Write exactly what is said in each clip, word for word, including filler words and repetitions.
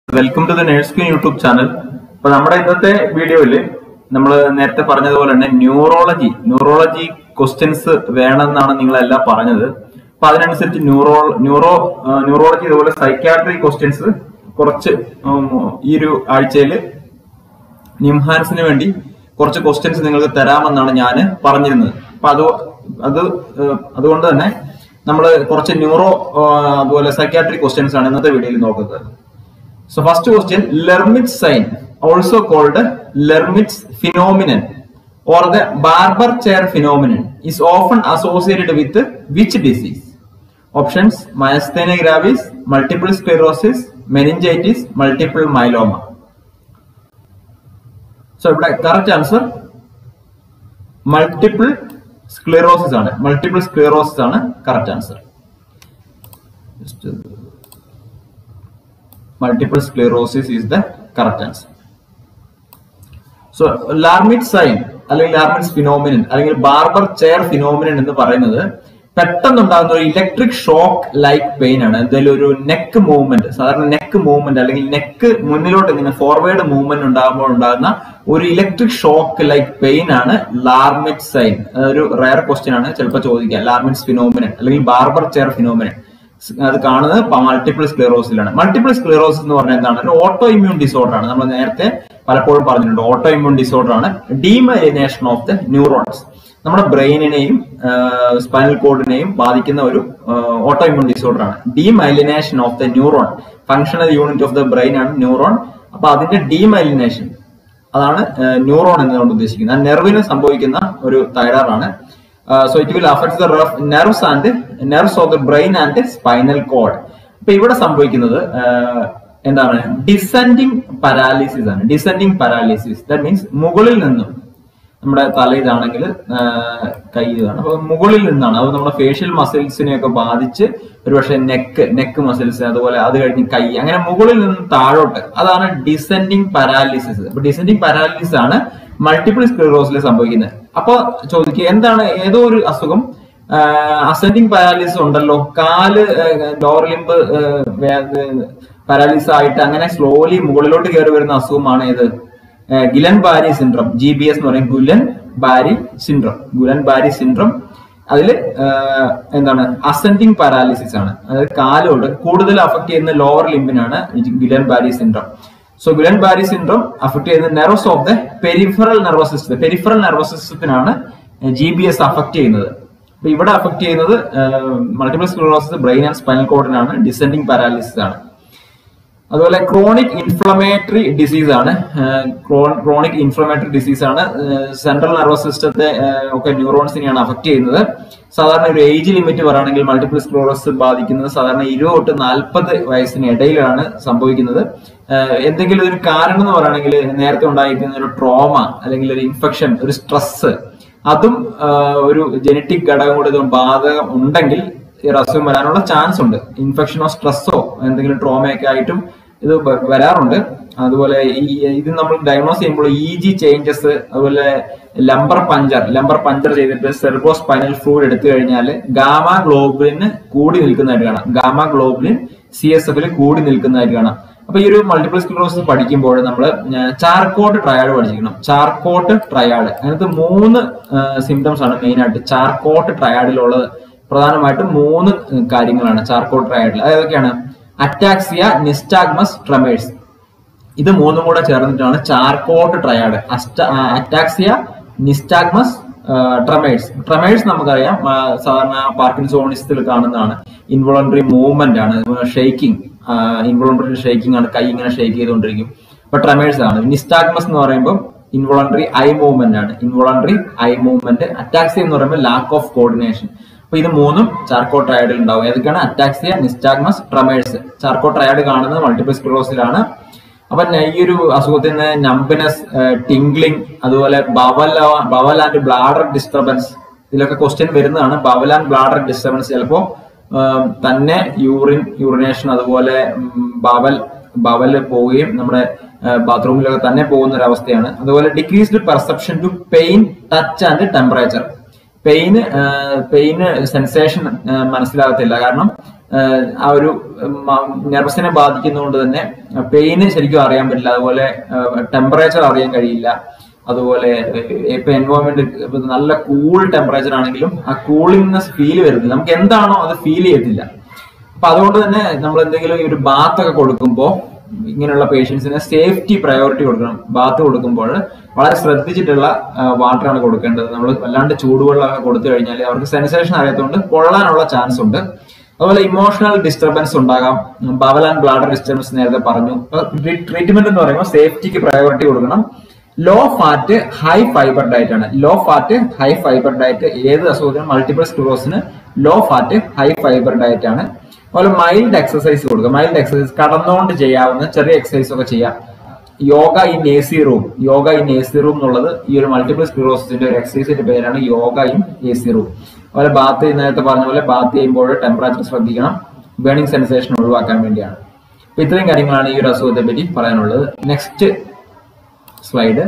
Welcome to the Neurology YouTube channel. Now, in this video, we will talk neurology. Neurology questions neuro neuro neurology psychiatry questions Nimhans questions neuro psychiatry questions video. So first question, Lermit's sign, also called Lermit's phenomenon or the barber chair phenomenon, is often associated with which disease? Options: myasthenia gravis, multiple sclerosis, meningitis, multiple myeloma. So correct answer, multiple sclerosis. Multiple sclerosis is correct answer. Just, uh, Multiple sclerosis is the correct answer. So, Lermit's sign, or Lermit's phenomenon, or barber chair phenomenon in the parayunnathu pettannu electric shock like pain aanu. There is a neck movement, sadharana neck movement, or neck munnilottu forward movement undavumbo undavunna oru electric shock like pain aanu Lermit's sign. Oru rare question aanu chelappo chodikka. Lermit's phenomenon, or barber chair phenomenon. Multiple sclerosis. Multiple sclerosis is an autoimmune disorder. Autoimmune disorder is demyelination of the neurons. Our brain name, uh, spinal cord name, uh, autoimmune disorder. Demyelination of the neuron, functional unit of the brain and neuron. Demyelination. That is uh, neuron. Nerve. Uh, so it will affect the rough nerves and nerves of the brain and the spinal cord. Now, here is uh, descending paralysis. Descending paralysis. That means mugolil ninnu. Nammada thalai idanengil kai idana. Appo mugolil ninnana. Adu nammada facial muscles ne okke baadhichu oru പക്ഷേ neck neck muscles adupole adu kazhinju kai angane mugolil ninnu thaalotte adana descending paralysis. Appo descending paralysis aanu multiple sclerosis സംഭവിക്കുന്നത്. അപ്പോൾ ചോദിക്കുക എന്താണ് ഏതോ ഒരു അസുഖം ascending paralysis ഉണ്ടല്ലോ, കാല് ലോവർ ലിംബ് പാരാലിസിസ് ആയിട്ട് അങ്ങനെ സ്ലോലി മുകളിലോട്ട് കയറി വരുന്ന അസുഖമാണ് ഏത്? Guillain Barre syndrome, G B S എന്ന് പറയും. Guillain Barre syndrome. Guillain Barre syndrome അതിൽ എന്താണ് അസെൻഡിങ് പാരാലിസിസ് ആണ്. അതായത് കാലോട് കൂടുതൽ അഫക്ട് ചെയ്യുന്ന ലോവർ ലിംബിനാണ് Guillain Barre syndrome. So, Guillain-Barré syndrome affects the nerves of the peripheral nervous system. The peripheral nervous system is G B S affected. But here affect uh, multiple sclerosis, brain and spinal cord is descending paralysis. That's why chronic inflammatory disease uh, chronic inflammatory disease uh, central nervous system uh, okay, neurons are affected. സാധാരണ ഒരു age limit പറയുകയാണെങ്കിൽ multiple sclerosis ബാധിക്കുന്നത് സാധാരണ ഇരുപത് തൊട്ട് നാൽപ്പത് വയസ്സിന് ഇടയിലാണ് സംഭവിക്കുന്നത്. എന്തെങ്കിലും ഒരു കാരണം എന്ന് പറയുകയാണെങ്കിൽ നേരത്തെ ഉണ്ടായിരിക്കുന്ന ഒരു ട്രോമ അല്ലെങ്കിൽ ഒരു ഇൻഫെക്ഷൻ, ഒരു സ്ട്രെസ്, അതും ഒരു ജനറ്റിക് ഘടകം കൂടെ ഇത് ബാധകം ഉണ്ടെങ്കിൽ ഈ അസുഖം വരാനുള്ള ചാൻസ് ഉണ്ട്. ഇൻഫെക്ഷനോ സ്ട്രെസ്സോ എന്തെങ്കിലും ട്രോമയൊക്കെ ആയിട്ടും ഇത് വരാറുണ്ട്. അതുപോലെ ഈ ഇത് നമ്മൾ ഡയഗ്നോസ് ചെയ്യുമ്പോൾ ഇ ജി ചേഞ്ചസ്, അതുപോലെ ലംബർ പഞ്ചർ ലംബർ പഞ്ചർ ചെയ്തിട്ട് സെർബോ സ്പൈനൽ ഫ്ലൂയിഡ് എടുത്തു കഴിഞ്ഞാൽ ഗാമ ഗ്ലോബുലിന് കൂടി നിൽക്കുന്നതായിട്ട് കാണാം. ഗാമ ഗ്ലോബുലിൻ സി എസ് എഫിൽ കൂടി നിൽക്കുന്നതായിട്ട് കാണാം. അപ്പൊ ഈ ഒരു മൾട്ടിപ്പിൾ സ്ക്ലറോസിസ് പഠിക്കുമ്പോൾ നമ്മൾ ചാർക്കോട്ട് ട്രയാഡ് പഠിച്ചിരിക്കണം. ചാർക്കോട്ട് ട്രയാഡ് അതിനകത്ത് മൂന്ന് സിംറ്റംസ് ആണ് മെയിൻ ആയിട്ട് ചാർക്കോട്ട് ട്രയാഡിലുള്ളത്. പ്രധാനമായിട്ടും മൂന്ന് കാര്യങ്ങളാണ് ചാർക്കോട്ട് ട്രയാഡിൽ. അതൊക്കെയാണ് അറ്റാക്സിയ, നിസ്റ്റാഗ്മസ്, ട്രെമേഴ്സ്. ഇത് മൂന്നും കൂടെ ചേർന്നിട്ടാണ് Charcot triad. Ataxia, nystagmus, tremors. Tremors നമുക്കറിയാം സാധാരണ പാർക്കിൻസോണിസത്തിൽ കാണുന്നതാണ്. ഇൻവോളണ്ടറി മൂവ്മെന്റ് ആണ്, ഷെയ്ക്കിംഗ്, ഇൻവോളണ്ടറി ഷെയ്ക്കിംഗ് ആണ്, കൈ ഇങ്ങനെ ഷെയ്ക്ക് ചെയ്തുകൊണ്ടിരിക്കും. അപ്പൊ ട്രെമേഴ്സ് ആണ്. നിസ്റ്റാഗ്മസ് എന്ന് പറയുമ്പോൾ ഇൻവോളണ്ടറി ഐ മൂവ്മെന്റ് ആണ്, ഇൻവോളണ്ടറി ഐ മൂവ്മെന്റ്. അറ്റാക്സിയ എന്ന് പറയുമ്പോൾ ലാക്ക് ഓഫ് കോർഡിനേഷൻ. അപ്പൊ ഇത് മൂന്നും ചാർക്കോട്ട് ട്രയാഡിൽ ഉണ്ടാവും. ഏതൊക്കെയാണ്? Ataxia, nystagmus, tremors. Charcot triad കാണുന്നത് മൾട്ടിപ്പിൾ സ്ക്ലറോസിലാണ്. അപ്പൊ ഈ ഒരു അസുഖത്തിന് നംബിനെസ്, ടിംഗ്ലിംഗ്, അതുപോലെ bowel bowel and bladder disturbance, ഇതിലൊക്കെ ക്വസ്റ്റ്യൻ വരുന്നതാണ്. ബവൽ ആൻഡ് ബ്ലാഡർ ഡിസ്റ്റർബൻസ് ചിലപ്പോ തന്നെ യൂറിൻ യൂറിനേഷൻ, അതുപോലെ ബവൽ ബവല് പോവുകയും നമ്മുടെ ബാത്റൂമിലൊക്കെ തന്നെ പോകുന്ന ഒരു അവസ്ഥയാണ്. അതുപോലെ decreased perception to pain, touch and temperature. Pain pain sensation മനസ്സിലാകത്തില്ല, കാരണം ആ ഒരു നെർവസിനെ ബാധിക്കുന്നതുകൊണ്ട് തന്നെ പെയിന് ശരിക്കും അറിയാൻ പറ്റില്ല. അതുപോലെ ടെമ്പറേച്ചർ അറിയാൻ കഴിയില്ല. അതുപോലെ ഇപ്പൊ എൻവയോൺമെന്റ് ഇപ്പൊ നല്ല കൂൾ ടെമ്പറേച്ചർ ആണെങ്കിലും ആ കൂളിംഗ്നെസ് ഫീൽ വരുന്നില്ല. നമുക്ക് എന്താണോ അത് ഫീൽ ചെയ്യത്തില്ല. അപ്പൊ അതുകൊണ്ട് തന്നെ നമ്മൾ എന്തെങ്കിലും ഒരു ബാത്ത് ഒക്കെ കൊടുക്കുമ്പോൾ ഇങ്ങനെയുള്ള പേഷ്യൻസിന് സേഫ്റ്റി പ്രയോറിറ്റി കൊടുക്കണം. ബാത്ത് കൊടുക്കുമ്പോൾ വളരെ ശ്രദ്ധിച്ചിട്ടുള്ള വാട്ടറാണ് കൊടുക്കേണ്ടത്. നമ്മൾ വല്ലാണ്ട് ചൂടുവെള്ളമൊക്കെ കൊടുത്തു കഴിഞ്ഞാൽ അവർക്ക് സെൻസേഷൻ അറിയാത്തതുകൊണ്ട് പൊള്ളാനുള്ള ചാൻസ് ഉണ്ട്. അതുപോലെ ഇമോഷണൽ ഡിസ്റ്റർബൻസ് ഉണ്ടാകാം. ബവൽ ആൻഡ് ബ്ലാഡർ ഡിസ്റ്റർബൻസ് നേരത്തെ പറഞ്ഞു. ട്രീറ്റ്മെന്റ് എന്ന് പറയുമ്പോൾ സേഫ്റ്റിക്ക് പ്രയോറിറ്റി കൊടുക്കണം. Low fat high fibre diet ആണ്. Low fat high fibre diet ഏത് അസുഖത്തിനും മൾട്ടിപ്പിൾ സ്ക്ലറോസിന് low fat high fibre diet ആണ്. അതുപോലെ മൈൽഡ് എക്സസൈസ് കൊടുക്കുക. മൈൽഡ് എക്സസൈസ് കടന്നുകൊണ്ട് ചെയ്യാവുന്ന ചെറിയ എക്സസൈസ് ഒക്കെ ചെയ്യാം. Yoga in A C room. Yoga in A C room എന്നുള്ളത് ഈ ഒരു മൾട്ടിപ്പിൾ സ്ക്ലറോസിന്റെ ഒരു എക്സസൈസിന്റെ പേരാണ് yoga in A C room. അതുപോലെ ബാത്ത് നേരത്തെ പറഞ്ഞ പോലെ ബാത്ത് ചെയ്യുമ്പോൾ ടെമ്പറേച്ചർ ശ്രദ്ധിക്കണം. ബേണിംഗ് സെൻസേഷൻ ഒഴിവാക്കാൻ വേണ്ടിയാണ്. അപ്പൊ ഇത്രയും കാര്യങ്ങളാണ് ഈ ഒരു അസുഖത്തെ പറ്റി പറയാനുള്ളത്. Next slide.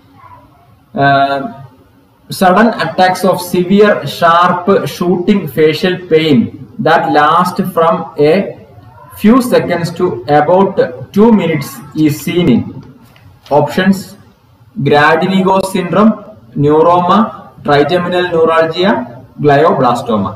Sudden attacks of severe sharp shooting facial pain that last from a few seconds to about two minutes is seen in options: Gradinego syndrome, neuroma, trigeminal neuralgia, glioblastoma.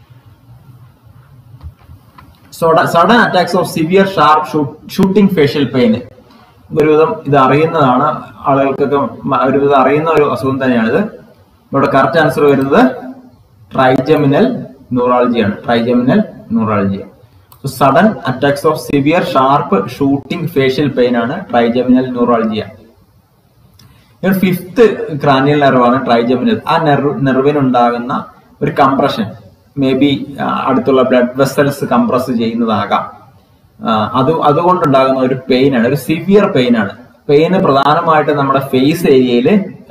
So sudden attacks of severe sharp shoot, shooting facial pain ഒരുവിധം ഇത് അറിയുന്നതാണ്, ആളുകൾക്കൊക്കെ ഒരുവിധം അറിയുന്ന ഒരു അസുഖം തന്നെയാണിത്. ഇവിടെ കറക്റ്റ് ആൻസർ വരുന്നത് ട്രൈജമിനൽ ന്യൂറാൾജിയാണ്. Trigeminal neuralgia. So sudden attacks of severe sharp shooting facial pain ആണ് ട്രൈജമിനൽ ന്യൂറാൾജിയ. ഫിഫ്ത്ത് ക്രാനിയൽ നെർവാണ് ട്രൈജമിനൽ. ആ നെർവ് നെർവിനുണ്ടാകുന്ന ഒരു കംപ്രഷൻ, മേ ബി അടുത്തുള്ള ബ്ലഡ് വെസൽസ് കംപ്രസ് ചെയ്യുന്നതാകാം. അത് അതുകൊണ്ടുണ്ടാകുന്ന ഒരു പെയിൻ ആണ്, ഒരു സിവിയർ പെയിൻ ആണ്. പെയിന് പ്രധാനമായിട്ട് നമ്മുടെ ഫേസ് ഏരിയയിൽ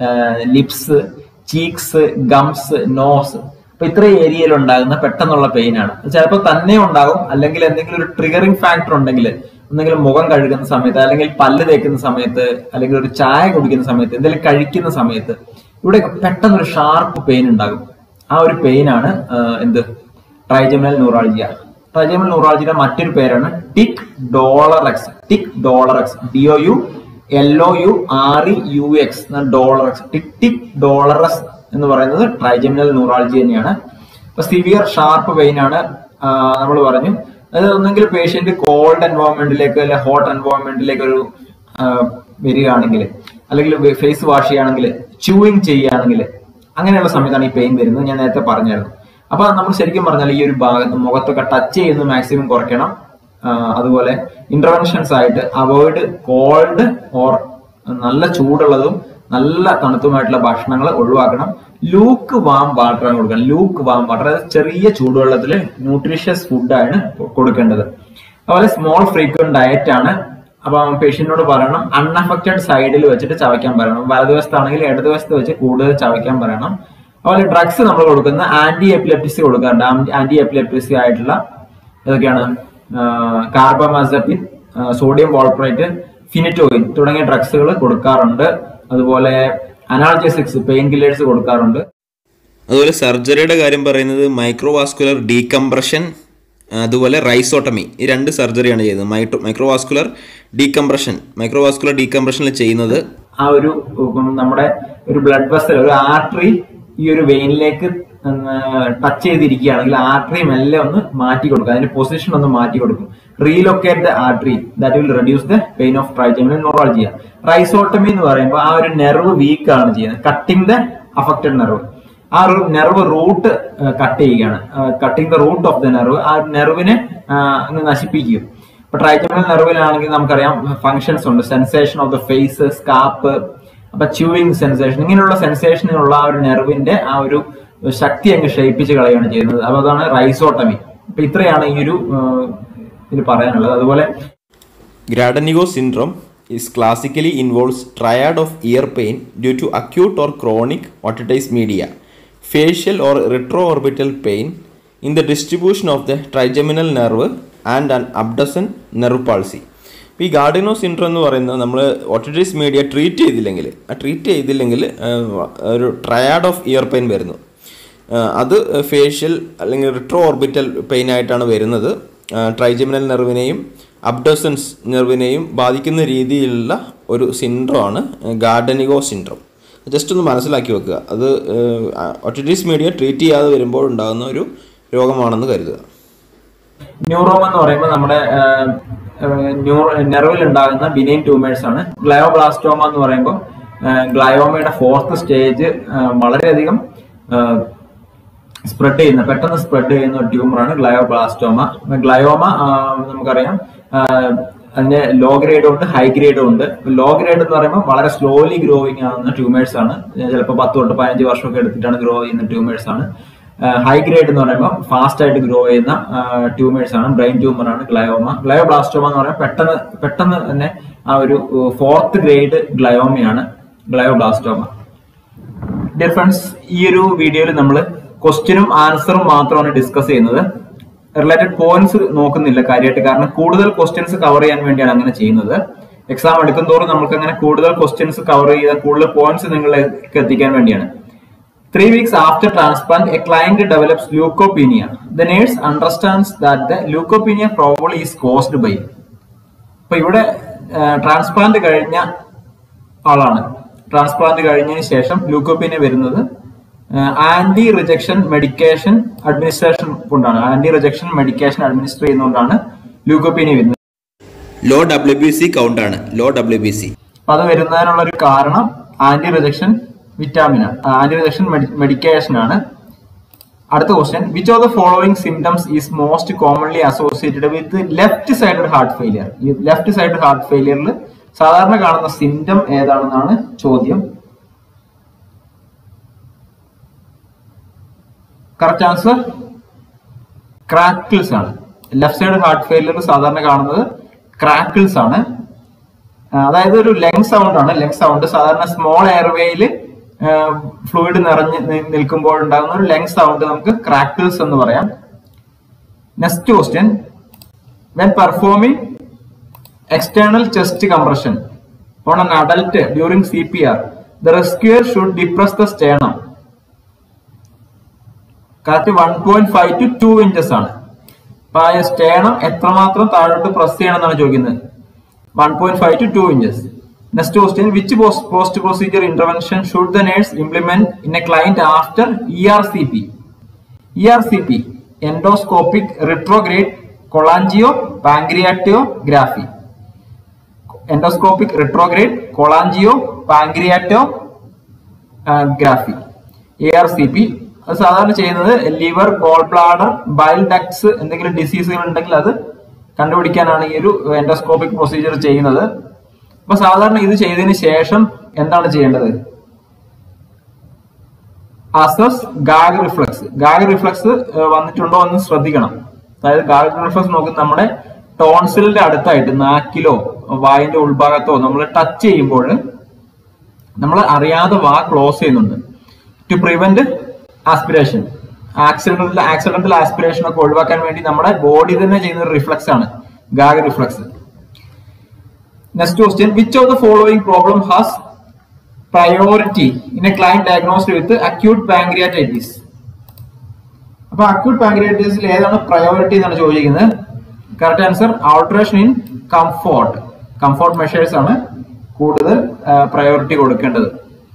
ലിപ്സ്, ചീക്സ്, ഗംസ്, നോസ്, അപ്പൊ ഇത്ര ഏരിയയിൽ ഉണ്ടാകുന്ന പെട്ടെന്നുള്ള പെയിൻ ആണ്. ചിലപ്പോൾ തന്നെ ഉണ്ടാകും, അല്ലെങ്കിൽ എന്തെങ്കിലും ഒരു ട്രിഗറിങ് ഫാക്ടർ ഉണ്ടെങ്കിൽ, എന്തെങ്കിലും മുഖം കഴുകുന്ന സമയത്ത്, അല്ലെങ്കിൽ പല്ല് തേക്കുന്ന സമയത്ത്, അല്ലെങ്കിൽ ഒരു ചായ കുടിക്കുന്ന സമയത്ത്, എന്തെങ്കിലും കഴിക്കുന്ന സമയത്ത് ഇവിടെ പെട്ടെന്നൊരു ഷാർപ്പ് പെയിൻ ഉണ്ടാകും. ആ ഒരു പെയിൻ ആണ് എന്ത് ട്രൈജമിനൽ ന്യൂറാൾജിയ. ട്രൈജമിനൽ ന്യൂറാൾജിയുടെ മറ്റൊരു പേരാണ് tic douloureux. Tic douloureux, D O U L O U R E U X douloureux. Tic tic douloureux എന്ന് പറയുന്നത് ട്രൈജമിനൽ ന്യൂറാൾജി തന്നെയാണ്. അപ്പൊ സിവിയർ ഷാർപ്പ് പെയിൻ ആണ് നമ്മൾ പറഞ്ഞു. അതായത് ഒന്നെങ്കിൽ പേഷ്യന്റ് കോൾഡ് എൻവയോൺമെന്റിലേക്ക് അല്ലെ ഹോട്ട് എൻവയോൺമെന്റിലേക്ക് ഒരു വരികയാണെങ്കിൽ, അല്ലെങ്കിൽ ഫേസ് വാഷ് ചെയ്യുകയാണെങ്കിൽ, ച്യൂയിങ് ചെയ്യുകയാണെങ്കിൽ, അങ്ങനെയുള്ള സമയത്താണ് ഈ പെയിൻ വരുന്നത്. ഞാൻ നേരത്തെ പറഞ്ഞായിരുന്നു. അപ്പൊ നമ്മൾ ശരിക്കും പറഞ്ഞാൽ ഈ ഒരു ഭാഗത്ത് മുഖത്തൊക്കെ ടച്ച് ചെയ്യുന്നത് മാക്സിമം കുറയ്ക്കണം. അതുപോലെ ഇന്റർവെൻഷൻസ് ആയിട്ട് അവോയ്ഡ് കോൾഡ് ഓർ നല്ല ചൂടുള്ളതും നല്ല തണുത്തുമായിട്ടുള്ള ഭക്ഷണങ്ങൾ ഒഴിവാക്കണം. ലൂക്ക് വാം വാട്ടർ ആണ് കൊടുക്കണം. ലൂക്ക് വാം വാട്ടർ, അതായത് ചെറിയ ചൂടുവെള്ളത്തിൽ ന്യൂട്രീഷ്യസ് ഫുഡാണ് കൊടുക്കേണ്ടത്. അതുപോലെ സ്മോൾ ഫ്രീക്വന്റ് ഡയറ്റ് ആണ്. അപ്പൊ പേഷ്യന്റിനോട് പറയണം അൺഅഫക്റ്റഡ് സൈഡിൽ വെച്ചിട്ട് ചവയ്ക്കാൻ പറയണം. വലതുവശത്താണെങ്കിൽ ഇടതുവശത്ത് വെച്ച് കൂടുതൽ ചവയ്ക്കാൻ പറയണം. അതുപോലെ ഡ്രഗ്സ് നമ്മൾ കൊടുക്കുന്ന ആന്റി എപ്പിലെപ്റ്റിസി കൊടുക്കാറുണ്ട്. ആന്റി എപ്പിലെപ്റ്റിസി ആയിട്ടുള്ള ഏതൊക്കെയാണ്? കാർബമാസെപ്പിൻ, സോഡിയം വോൾപ്രേറ്റ്, ഫിനിറ്റോയിൻ തുടങ്ങിയ ഡ്രഗ്സുകൾ കൊടുക്കാറുണ്ട്. അതുപോലെ അനാൾജെസിക്സ്, പെയിൻ കില്ലേഴ്സ് കൊടുക്കാറുണ്ട്. അതുപോലെ സർജറിയുടെ കാര്യം പറയുന്നത് മൈക്രോവാസ്കുലർ ഡീകംപ്രഷൻ, അതുപോലെ റൈസോട്ടമി, ഈ രണ്ട് സർജറിയാണ് ചെയ്യുന്നത്. മൈക്രോ മൈക്രോവാസ്കുലർ ഡീകംപ്രഷൻ മൈക്രോവാസ്കുലർ ഡീകംപ്രഷനിൽ ചെയ്യുന്നത് ആ ഒരു നമ്മുടെ ഒരു ബ്ലഡ് വെസൽ, ഒരു ആർട്ടറി ഈ ഒരു വെയിനിലേക്ക് ടച്ച് ചെയ്തിരിക്കുകയാണെങ്കിൽ ആർട്ടറി മെല്ലെ ഒന്ന് മാറ്റി കൊടുക്കും, അതിന്റെ പൊസിഷൻ ഒന്ന് മാറ്റി കൊടുക്കും. Relocate the artery, that will reduce the pain of trigeminal neuralgia. Rhizotomy എന്ന് പറയുമ്പോൾ ആ ഒരു നെർവ് വീക്ക് ആണ് ചെയ്യുന്നത്, കട്ടിംഗ് ദ അഫക്റ്റഡ് നെർവ്. ആ ഒരു നെർവ് റൂട്ട് കട്ട് ചെയ്യുകയാണ്, cutting the root of the nerve. ആ നെർവിനെ അങ്ങ് നശിപ്പിക്കും. ഇപ്പൊ ട്രൈജമിനൽ നെർവിലാണെങ്കിൽ നമുക്കറിയാം ഫങ്ഷൻസ് ഉണ്ട്, sensation of the face, scalp, അപ്പൊ ച്യൂയിങ് സെൻസേഷൻ, ഇങ്ങനെയുള്ള സെൻസേഷനുള്ള ആ ഒരു നെർവിന്റെ ആ ഒരു ശക്തി അങ്ങ് ക്ഷയിപ്പിച്ച് കളയുകയാണ് ചെയ്യുന്നത്. അപ്പൊ അതാണ് റൈസോട്ടമി. അപ്പൊ ഇത്രയാണ് ഈ ഒരു ഇതിൽ പറയാനുള്ളത്. അതുപോലെ Gradenigo syndrome is classically involves triad of ear pain due to acute or chronic otitis media, facial or retroorbital pain in the distribution of the trigeminal nerve and an abducen nerve palsy. ഈ ഗാർഡിനോ syndrome എന്ന് പറയുന്നത് നമ്മൾ otitis media treat ചെയ്തില്ലെങ്കിൽ ആ treat ചെയ്തില്ലെങ്കിൽ ഒരു triad of year pain വരുന്നു. അത് ഫേഷ്യൽ അല്ലെങ്കിൽ റിട്രോ ഓർബിറ്റൽ പെയിൻ ആയിട്ടാണ് വരുന്നത്. ട്രൈജെമിനൽ നെർവിനെയും അബ്ഡസൻസ് നെർവിനെയും ബാധിക്കുന്ന രീതിയിലുള്ള ഒരു സിൻഡ്രോം ആണ് ഗാർഡനിഗോ സിൻഡ്രോം. ജസ്റ്റ് ഒന്ന് മനസ്സിലാക്കി വെക്കുക. അത് ഓട്ടിറ്റിസ് മീഡിയ ട്രീറ്റ് ചെയ്യാതെ വരുമ്പോൾ ഉണ്ടാകുന്ന ഒരു രോഗമാണെന്ന് കരുതുക. ന്യൂറോം എന്ന് പറയുമ്പോൾ നമ്മുടെ നെർവിൽ ഉണ്ടാകുന്ന ബിനൈൻ ട്യൂമേഴ്സ് ആണ്. ഗ്ലയോബ്ലാസ്റ്റോമ എന്ന് പറയുമ്പോൾ ഗ്ലയോമയുടെ ഫോർത്ത് സ്റ്റേജ് വളരെയധികം സ്പ്രെഡ് ചെയ്യുന്ന പെട്ടെന്ന് സ്പ്രെഡ് ചെയ്യുന്ന ഒരു ട്യൂമറാണ് ഗ്ലയോബ്ലാസ്റ്റോമ. ഗ്ലയോമ നമുക്കറിയാം അതിന്റെ ലോ ഗ്രേഡും ഉണ്ട്, ഹൈ ഗ്രേഡും ഉണ്ട്. ലോ ഗ്രേഡ് എന്ന് പറയുമ്പോൾ വളരെ സ്ലോലി ഗ്രോയിങ് ആവുന്ന ട്യൂമേഴ്സ് ആണ്. ചിലപ്പോൾ പത്ത് തൊട്ട് പതിനഞ്ച് വർഷമൊക്കെ എടുത്തിട്ടാണ് ഗ്രോ ചെയ്യുന്ന ട്യൂമേഴ്സ് ആണ്. ഹൈ ഗ്രേഡ് എന്ന് പറയുമ്പോൾ ഫാസ്റ്റ് ആയിട്ട് ഗ്രോ ചെയ്യുന്ന ട്യൂമേഴ്സ് ആണ്. ബ്രെയിൻ ട്യൂമർ ആണ് ഗ്ലയോമ. ഗ്ലയോബ്ലാസ്റ്റോമ എന്ന് പറയുമ്പോൾ പെട്ടെന്ന് പെട്ടെന്ന് തന്നെ ആ ഒരു ഫോർത്ത് ഗ്രേഡ് ഗ്ലയോമയാണ് ഗ്ലയോബ്ലാസ്റ്റോമ. ഡിഫറൻസ് ഈ ഒരു വീഡിയോയിൽ നമ്മൾ ക്വസ്റ്റ്യനും ആൻസറും മാത്രമാണ് ഡിസ്കസ് ചെയ്യുന്നത്. റിലേറ്റഡ് പോയിന്റ്സ് നോക്കുന്നില്ല കാര്യമായിട്ട്, കാരണം കൂടുതൽ ക്വസ്റ്റ്യൻസ് കവർ ചെയ്യാൻ വേണ്ടിയാണ് അങ്ങനെ ചെയ്യുന്നത്. എക്സാം എടുക്കും തോറും നമുക്ക് അങ്ങനെ കൂടുതൽ ക്വസ്റ്റ്യൻസ് കവർ ചെയ്താൽ കൂടുതൽ പോയിന്റ്സ് നിങ്ങളിലേക്ക് എത്തിക്കാൻ വേണ്ടിയാണ്. Three weeks after transplant, a client develops leukopenia. The nurse understands that the leukopenia probably is caused by. അപ്പൊ ഇവിടെ ട്രാൻസ്പ്ലാന്റ് കഴിഞ്ഞ ആളാണ്. ട്രാൻസ്പ്ലാന്റ് കഴിഞ്ഞതിന് ശേഷം ലൂക്കോപ്പീനിയ വരുന്നത് ആന്റി റിജക്ഷൻ മെഡിക്കേഷൻ അഡ്മിനിസ്ട്രേഷൻ കൊണ്ടാണ്. ആന്റി റിജക്ഷൻ മെഡിക്കേഷൻ അഡ്മിനിസ്റ്റർ ചെയ്യുന്നതുകൊണ്ടാണ് ലൂക്കോപ്പീനിയ വരുന്നത്. Low W B C count ആണ്. ലോ ഡബ്ല്യു ബി സി അപ്പൊ അത് വരുന്നതിനുള്ള ഒരു കാരണം anti rejection vitamin anti rejection medication ആണ്. അടുത്ത question, which of the following symptoms is most commonly associated with left sided heart failure? ഈ ലെഫ്റ്റ് സൈഡ് ഹാർട്ട് ഫെയിലിയറിൽ സാധാരണ കാണുന്ന സിംറ്റം ഏതാണെന്നാണ് ചോദ്യം. കറക്റ്റ് ആൻസർ ക്രാക്കിൾസ് ആണ്. ലെഫ്റ്റ് സൈഡ് ഹാർട്ട് ഫെയിലിയർ സാധാരണ കാണുന്നത് ക്രാക്കിൾസ് ആണ്. അതായത് ഒരു ലെങ് സൗണ്ട് ആണ്. ലെങ് സൗണ്ട് സാധാരണ സ്മോൾ എയർവേയിൽ ഫ്ലൂയിഡ് നിറഞ്ഞ് നിൽക്കുമ്പോൾ ഉണ്ടാകുന്ന ഒരു ലെങ് സൗണ്ട് നമുക്ക് ക്രാക്കിൾസ് എന്ന് പറയാം. Next question, when performing external chest compression on an adult during C P R, the rescuer should depress the sternum. Correct one point five to two inches ആണ്. അപ്പൊ ആ സ്റ്റേണം എത്രമാത്രം താഴോട്ട് press ചെയ്യണം എന്നാണ് ചോദിക്കുന്നത്. One point five to two inches. Next question, which post procedure intervention should the nurse implement in a client after E R C P? E R C P endoscopic retrograde cholangiopancreatography. Endoscopic retrograde cholangiopancreatography A R C P. അത് സാധാരണ ചെയ്യുന്നത് liver, gall bladder, bile ducts എന്തെങ്കിലും ഡിസീസുകൾ ഉണ്ടെങ്കിൽ അത് കണ്ടുപിടിക്കാനാണ് ഈ ഒരു endoscopic procedure ചെയ്യുന്നത്. അപ്പൊ സാധാരണ ഇത് ചെയ്തതിന് ശേഷം എന്താണ് ചെയ്യേണ്ടത്? Assess gag reflex. Gag reflex വന്നിട്ടുണ്ടോ എന്ന് ശ്രദ്ധിക്കണം. അതായത് ഗാഗ് റിഫ്ലക്സ് നോക്കുന്നത് നമ്മുടെ ടോൺസിലിന്റെ അടുത്തായിട്ട് നാക്കിലോ വായിന്റെ ഉൾഭാഗത്തോ നമ്മൾ ടച്ച് ചെയ്യുമ്പോൾ നമ്മൾ അറിയാതെ വാ ക്ലോസ് ചെയ്യുന്നുണ്ട്. To prevent aspiration, accidental accidental aspiration ഒക്കെ ഒഴിവാക്കാൻ വേണ്ടി നമ്മുടെ ബോഡി തന്നെ ചെയ്യുന്ന ഒരു റിഫ്ലക്സ് ആണ് gag reflex. Next question, which of the following problem has priority in a client diagnosed with acute pancreatitis? അപ്പൊ അക്യൂട്ട് പാങ്ക്രിയാറ്റൈറ്റിസിൽ ഏതാണ് പ്രയോറിറ്റി എന്നാണ് ചോദിക്കുന്നത്. Correct answer alteration in comfort. Comfort measures ആണ് കൂടുതൽ പ്രയോറിറ്റി കൊടുക്കേണ്ടത്.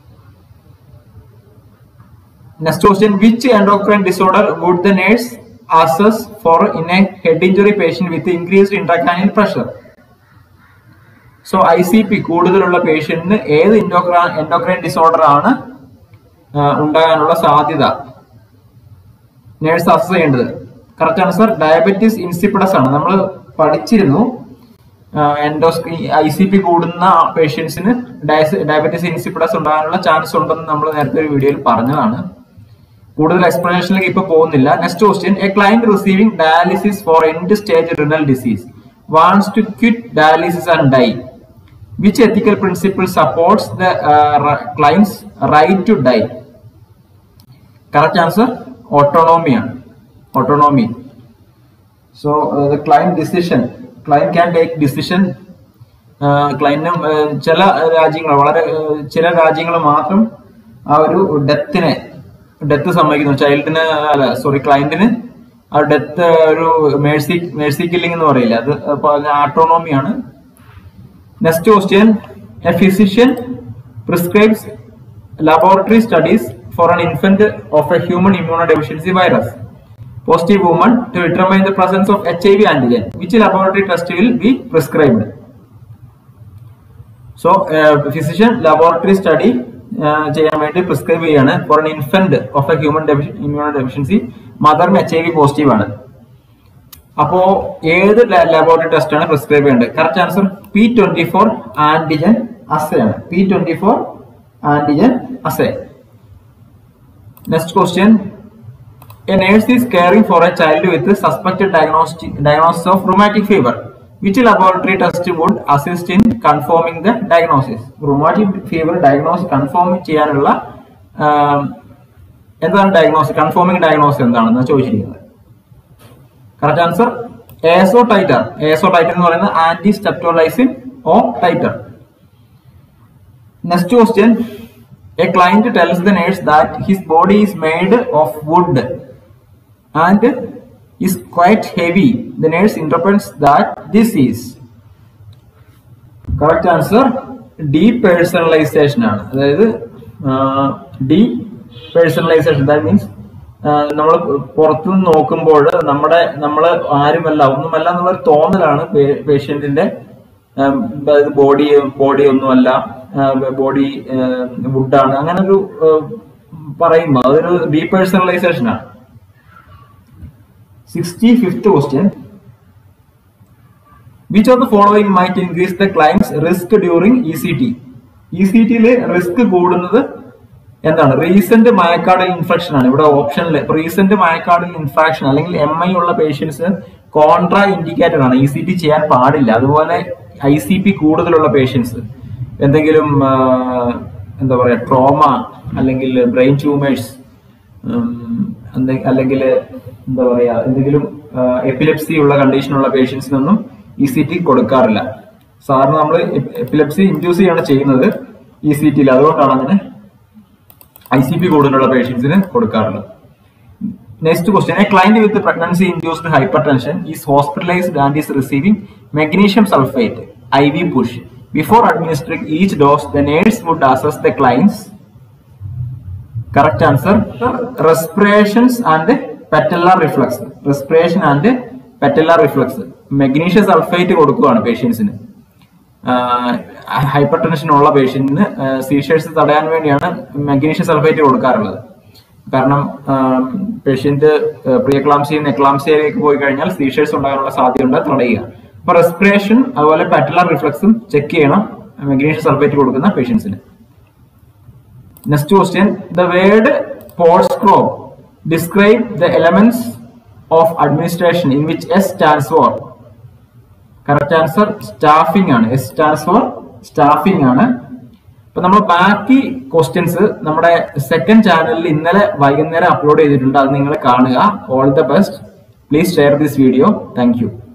Next question, which endocrine disorder would the nurse assess for in a head injury patient with increased intracranial pressure? So I C P കൂടുതലുള്ള പേഷ്യന്റിന് ഏത് endocrine endocrine disorder ആണ് ഉണ്ടാകാനുള്ള സാധ്യത nurse assess ചെയ്യേണ്ടത്? Correct answer diabetes insipidus ആണ്. നമ്മൾ പഠിച്ചിരുന്നു എൻഡോസ്കി I C P കൂടുന്ന പേഷ്യൻസിന് ഡയബറ്റിസ് ഇൻസിപ്പിഡസ് ഉണ്ടാകാനുള്ള ചാൻസ് ഉണ്ടെന്ന് നമ്മൾ നേരത്തെ ഒരു വീഡിയോയിൽ പറഞ്ഞതാണ്. കൂടുതൽ എക്സ്പ്ലനേഷനിലേക്ക് ഇപ്പൊ പോകുന്നില്ല. Next question, a client receiving dialysis for end stage renal disease wants to quit dialysis and die. Which ethical principle supports the client's right to die? Correct answer ഓട്ടോണോമിയാണ്. Autonomy. So the client decision, client can take decision. ക്ലയന്റിനും ചില രാജ്യങ്ങൾ വളരെ ചില രാജ്യങ്ങൾ മാത്രം ആ ഒരു ഡെത്തിനെ ഡെത്ത് സംഭവിക്കുന്നു, ചൈൽഡിന് അല്ല സോറി ക്ലയന്റിന് ആ ഡെത്ത് ഒരു മേഴ്സി മേഴ്സി കില്ലിംഗ് എന്ന് പറയില്ല, അത് ആട്ടോണോമിയാണ്. Next question, a physician prescribes laboratory studies for an infant of a human immunodeficiency virus positive woman to determine the presence of H I V antigen. Which laboratory test will be prescribed? So uh, physician laboratory study ചെയ്യാൻ വേണ്ടി prescribe ചെയ്യാണ് for an infant of a human immunodeficiency, മദറിന് H I V positive ആണ്. അപ്പോ ഏത് laboratory test ആണ് prescribe ചെയ്യേണ്ടത്? Correct answer P twenty four antigen assay ആണ്. P twenty four antigen assay. Next question, a nurse is caring for a child with a suspected diagnostic diagnosis of rheumatic fever. Which laboratory test would assist in confirming the diagnosis? Rheumatic fever diagnosis confirm ചെയ്യാനുള്ള എന്താണ് diagnosis, confirming diagnosis എന്താണെന്ന് ചോദിച്ചിരിക്കുന്നത്. Correct answer ഏസോ ടൈറ്റർ. ഏസോ titre എന്ന് പറയുന്നത് anti streptolysin O titre. Next question, a client tells the nurse that his body is made of wood and is quite heavy. The nurse interprets that this is. Correct answer depersonalization ആണ്. അതായത് depersonalization, that means നമ്മൾ പുറത്തുനിന്ന് നോക്കുമ്പോൾ നമ്മുടെ നമ്മൾ ആരുമല്ല ഒന്നുമല്ല എന്നുള്ളൊരു തോന്നലാണ് പേഷ്യന്റിന്റെ. ബോഡി ബോഡി ഒന്നുമല്ല, ബോഡി വുഡാണ്, അങ്ങനെ ഒരു പറയുമ്പോൾ അതൊരു ഡീപേഴ്സണലൈസേഷൻ ആണ്. Sixty fifth question, which of the following might increase the client's risk during E C T? E C ടിയില് റിസ്ക് കൂടുന്നത് എന്താണ്? റീസെന്റ് മയക്കാർഡിയൽ ഇൻഫെക്ഷൻ ആണ്. ഇവിടെ ഓപ്ഷനിൽ റീസെന്റ് മയക്കാർഡിയൽ ഇൻഫെക്ഷൻ അല്ലെങ്കിൽ എം ഐ ഉള്ള പേഷ്യൻസ് കോൺട്രാ ഇൻഡിക്കേറ്റഡ് ആണ്, ഇ സി ടി ചെയ്യാൻ പാടില്ല. അതുപോലെ ഐ സി പി കൂടുതലുള്ള പേഷ്യൻസ്, എന്തെങ്കിലും എന്താ പറയാ ട്രോമ അല്ലെങ്കിൽ ബ്രെയിൻ ട്യൂമേഴ്സ് അല്ലെങ്കിൽ എന്താ പറയാ എന്തെങ്കിലും എപ്പിലെപ്സി ഉള്ള കണ്ടീഷനുള്ള പേഷ്യൻസിനൊന്നും ഇ സി ടി കൊടുക്കാറില്ല. സാറിന് നമ്മൾ എപ്പിലെപ്സി ഇൻഡ്യൂസ് ചെയ്യാണ് ചെയ്യുന്നത് ഇ സി ടിയിൽ, അതുകൊണ്ടാണ് അങ്ങനെ ഐ സി പി കൂടുതലുള്ള പേഷ്യൻസിന് കൊടുക്കാറുള്ളത്. Next question, a client with pregnancy induced hypertension is hospitalised and is receiving magnesium sulfate I V push. Before administering each dose, the nurse would assess the client's correct answer respirations and patellar reflex. Respiration and patellar reflex. Magnesium sulfate കൊടുക്കുകയാണ് പേഷ്യൻസിന്. Hyper tension ഉള്ള പേഷ്യന്റിന് seizures തടയാൻ വേണ്ടിയാണ് magnesium sulphate കൊടുക്കാറുള്ളത്. കാരണം patient പ്രിയക്ലാംസിയിൽ നിന്ന് എക്ലാംസിയയിലേക്ക് പോയി കഴിഞ്ഞാൽ സീഷേഴ്സ് ഉണ്ടാകാനുള്ള സാധ്യതയുണ്ട്, തടയുക. അപ്പൊ റെസ്പിറേഷൻ അതുപോലെ പാറ്റലർ റിഫ്ലക്സും ചെക്ക് ചെയ്യണം മഗ്നീഷ്യം സൾഫേറ്റ് കൊടുക്കുന്ന പേഷ്യൻസിന്. നെക്സ്റ്റ് ക്വസ്റ്റ്യൻ, ദ വേർഡ് പോൾസ്ക്രോബ് describe the elements of administration in which S stands for? Correct answer staffing ആണ്. എസ് സ്റ്റാൻഡ്സ് ഫോർ സ്റ്റാഫിംഗ് ആണ്. അപ്പൊ നമ്മൾ ബാക്കി ക്വസ്റ്റ്യൻസ് നമ്മുടെ സെക്കൻഡ് ചാനലിൽ ഇന്നലെ വൈകുന്നേരം അപ്ലോഡ് ചെയ്തിട്ടുണ്ട്, അത് നിങ്ങൾ കാണുക. All the best. Please share this video. Thank U.